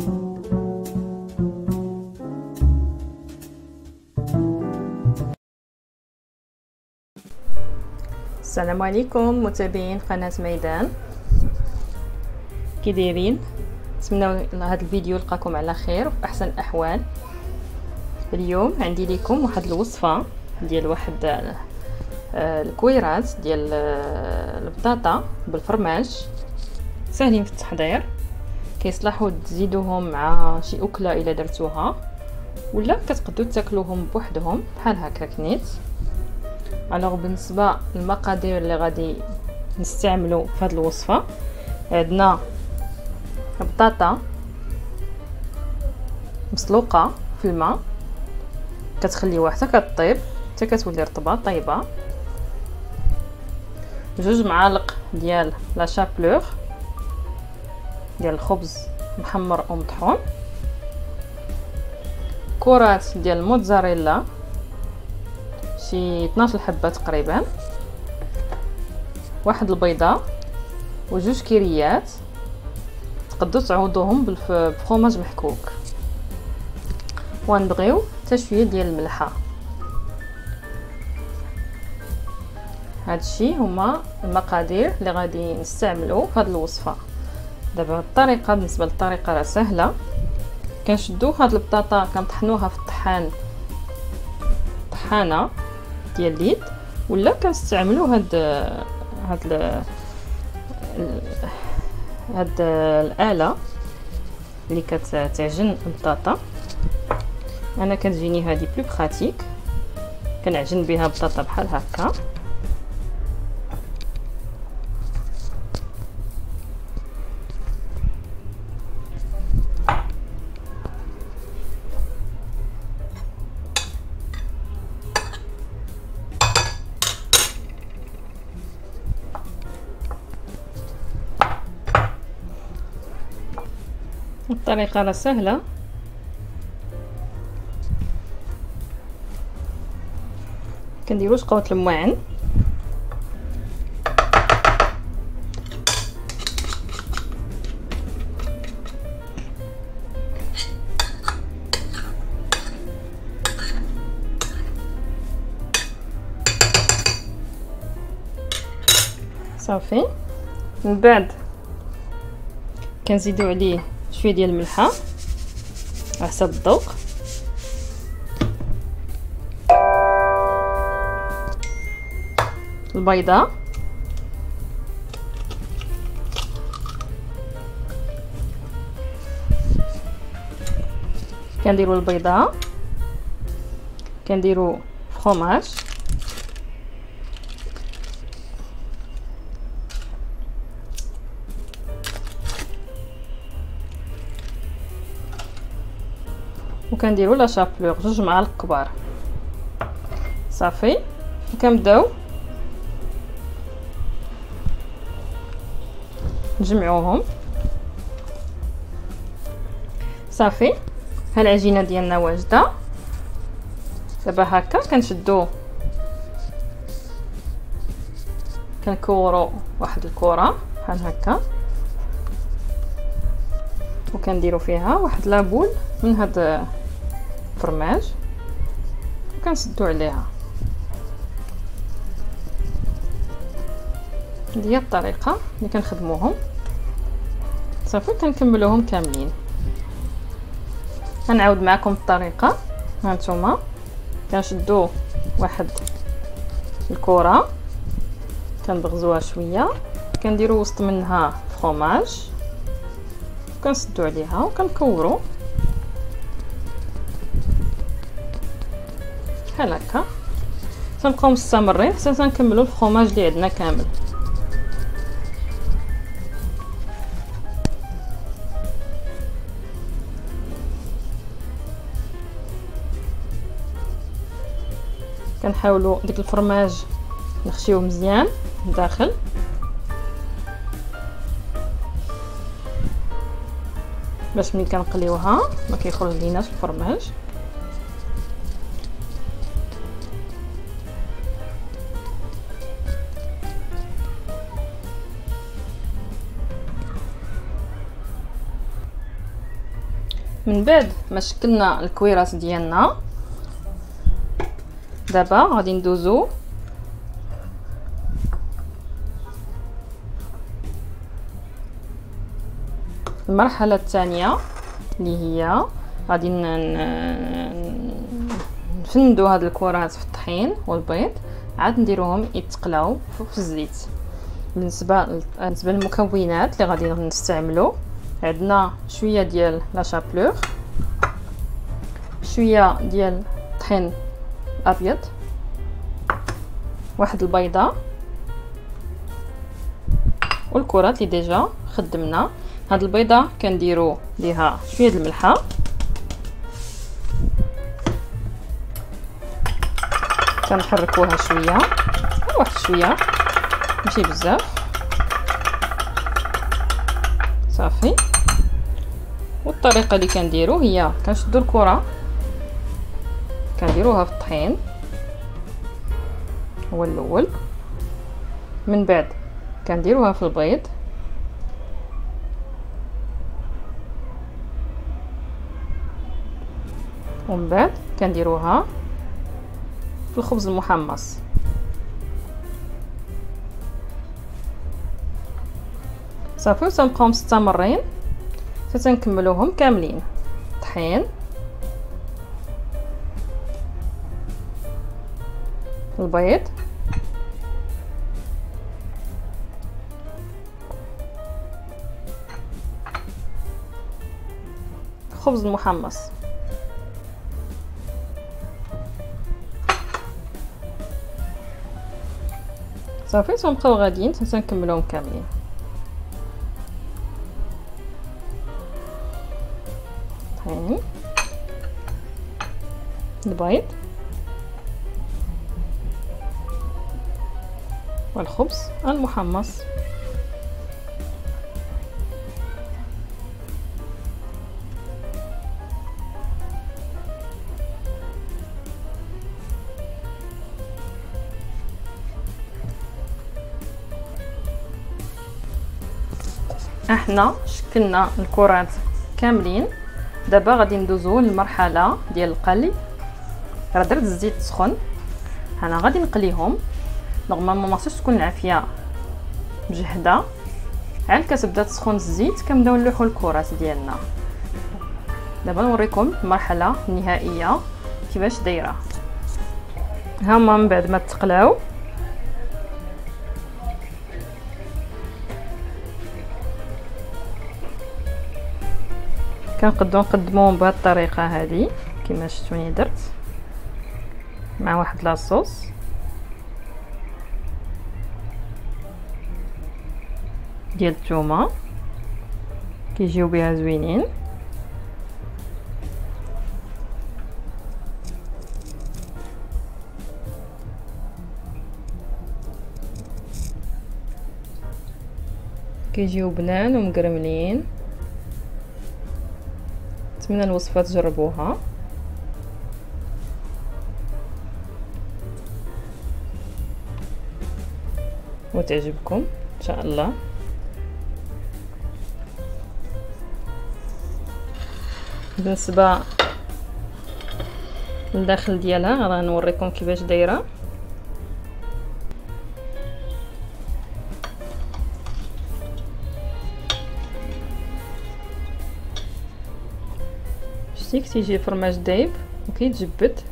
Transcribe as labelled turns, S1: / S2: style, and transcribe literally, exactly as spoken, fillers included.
S1: السلام عليكم متابعين قناة ميدان، كي دايرين؟ نتمنى هذا الفيديو يلقاكم على خير وفي احسن الاحوال. اليوم عندي لكم واحد الوصفه ديال واحد آه الكويرات ديال آه البطاطا بالفرماج، ساهلين في التحضير، كيصلحوا تزيدوهم مع شي اكله الا درتوها، ولا كتقدروا تاكلوهم بوحدهم بحال هكا كنيت. الوغ بالنسبه للمقادير اللي غادي نستعملوا في هذه الوصفه، عندنا بطاطا مسلوقه في الماء، كتخليوها حتى كطيب حتى كتولي رطبه طيبه، جوج معالق ديال لا شابلور ديال الخبز محمر او مطحون، كرات ديال الموتزاريلا شي اثناش حبه تقريبا، واحد البيضه وجوج كيريات تقدروا تعوضوهم بالفرماج محكوك، ونبغيو حتى شويه ديال الملحه. هادشي هما المقادير اللي غادي نستعملو في هذه الوصفه. دابا الطريقه، بالنسبه للطريقه راه سهله، كنشدو هاد البطاطا كنطحنوها في الطحان طحانه ديال اليد، ولا كنستعملوا هاد هاد هاد الاله اللي كتعجن البطاطا. انا كتجيني هادي بلو براتيك، كنعجن بها بطاطا بحال هكا. الطريقه راه سهله، كنديروا شقوه الماعن، صافي. من بعد كنزيدوا عليه شويه ديال الملحه على حسب الذوق، البيضه، كنديروا البيضه، كنديروا فرomاج، وكنديروا لا شابلور جوج معالق كبار. صافي، وكنبداو نجمعوهم. صافي، ها العجينه ديالنا واجده. دابا هكا كنشدو كنكورو واحد الكره بحال هكا، وكنديروا فيها واحد لابول من هاد الفرماج وكنسدو عليها. هذه هي الطريقه اللي كنخدموهم. صافي، كنكملوهم كاملين. غنعاود معكم الطريقه. ها نتوما كنشدو واحد الكره، كنبغزوها شويه، كنديروا وسط منها فرomاج، كنسدو عليها وكنكورو بحال هكا. تنبقاو مستمرين حتى تنكملوا الفرomاج اللي عندنا كامل. كنحاولوا ديك الفرماج نخشيوه مزيان داخل، باش ملي كنقليوها ما كيخرج ليناش الفرماج. من بعد ما شكلنا الكويرات ديالنا دابا غادي ندوزو المرحله الثانيه اللي هي غادي نفندو هاد الكرات في الطحين والبيض، عاد نديروهم يتقلاو في الزيت. بالنسبه بالنسبه للمكونات اللي غادي نستعملو، عندنا شويه ديال لا شابلور، شويه ديال الطحين ابيض، واحد البيضه، والكرات اللي ديجا خدمنا. هاد البيضه كنديرو ليها شويه د الملحه، كنحركوها شويه واحد شويه ماشي بزاف صافي. والطريقه اللي كنديرو هي كنشدو الكره كنديروها في الطحين هو الاول، من بعد كنديروها في البيض، ومن بعد كنديروها في الخبز المحمص. صافي وتنبقاو مستمرين حتى نكملوهم كاملين. طحين، البيض، الخبز المحمص. صافي تنبقاو غاديين حتى نكملوهم كاملين. طحين، البيض، والخبز المحمص. احنا شكلنا الكرات كاملين، دابا غادي ندوزو للمرحله ديال القلي. راه درت الزيت سخن، انا غادي نقليهم. نورمالمون ما خصش تكون العافيه مجهده، عاد كتبدا تسخن الزيت كنبداو نلوحو الكرات ديالنا. دابا نوريكم المرحله النهائيه كيفاش دايره. ها هما من بعد ما تقلاو كنقدروا نقدموهم بهذه الطريقه هذه كما شفتوني درت مع واحد لاصوص. ديال الثومه كيجيو بها زوينين. كيجيو بنان ومقرملين. نتمنى الوصفه تجربوها وتعجبكم ان شاء الله. بالنسبه للداخل ديالها غادي نوريكم كيفاش دايره. شتي كتيجي فرماج دايب وكيتجبد